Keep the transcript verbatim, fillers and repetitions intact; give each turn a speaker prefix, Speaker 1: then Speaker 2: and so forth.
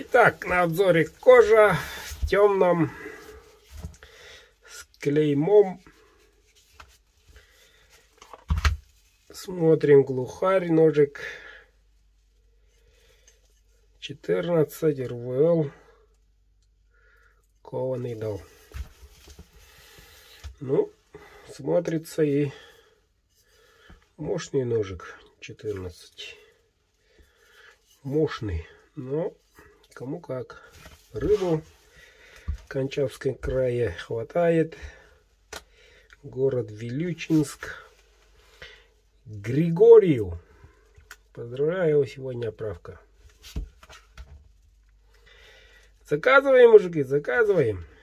Speaker 1: Итак, на обзоре кожа в темном с клеймом. Смотрим глухарь, ножик четырнадцать эр вэ эл, кованый дал. Ну, смотрится и мощный ножик четырнадцать. Мощный, но кому как. Рыбу в Кончавском крае хватает. Город Вилючинск. Григорию. Поздравляю его, сегодня отправка. Заказываем, мужики, заказываем.